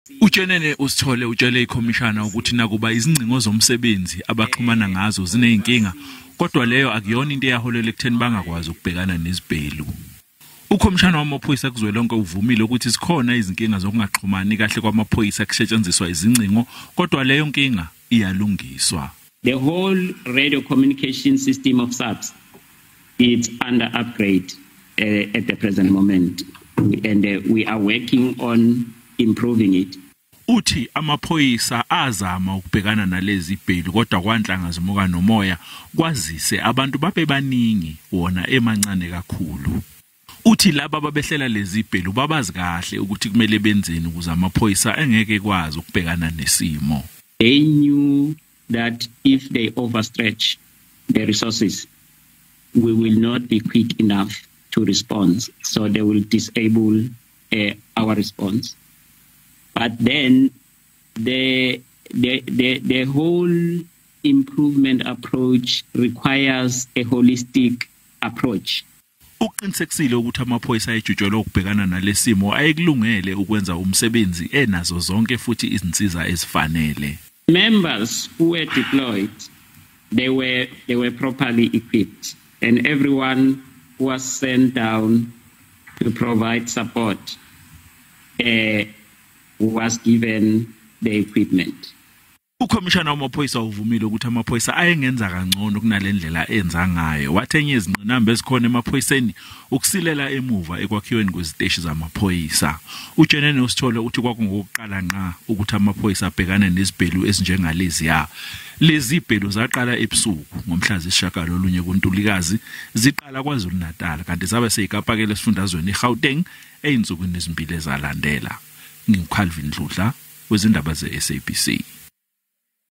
uJenene uSithole utshele iKhomishana ukuthi nakuba izingcingo zomsebenzi abaxhumana ngazo zineyinkinga kodwa leyo akuyona into eyaholela ekutheni bangakwazi ukubhekana nezibhelu. UKhomishana wamaphoyisa kuzwelonke uvumile ukuthi zikhona izinkinga zokungaxhumani kahle kwamaphoyisa kusetshenziswa izingcingo kodwa leyo nkinga iyalungiswa. The whole radio communication system of SABC is under upgrade at the present moment, and we are working on improving it. Uthi amaphiyisa azama ukubhekana nalezi ibhelu kodwa kwanhlanga zimuka nomoya kwazise abantu babebaningi wona emancane kakhulu. Uthi laba babehlela lezi ibhelu babazi kahle ukuthi kumele benzeni ukuze amaphiyisa engeke kwazi ukubhekana nesimo. They knew that if they overstretch the resources, we will not be quick enough to respond, so they will disable our response. But then the whole improvement approach requires a holistic approach. Uqinisekisile ukuthi amaphoyisa ejutshelwe ukubhekana nalesimo ayekulungele ukwenza umsebenzi enazo zonke futhi izinsiza ezifanele. Members who were deployed, they were properly equipped, and everyone was sent down to provide support was given the equipment. UKhomishana wamaphoyisa uvumile ukuthi amaphoyisa ayengenza kangcono kunalendlela enza ngayo. Wathenye izingqinamba ezikhona emaphoyiseni ukusilela emuva ekwakhiweni kweziteshi zamaphoyisa. uJenene uSithole uthi kwakungokuqala nqa ukuthi amaphoyisa abhekane nezibhelu ezinjengalezi ya. Lezi ibhelu zaqala ebusuku ngomhla zishagalolunye ngoNtulikazi ziqala KwaZulu-Natal kanti zabe seyikapakela esifundazweni eGauteng einsukwini ezimbili ezalandela. NginguCalvin Dludla wezindaba zeSABC.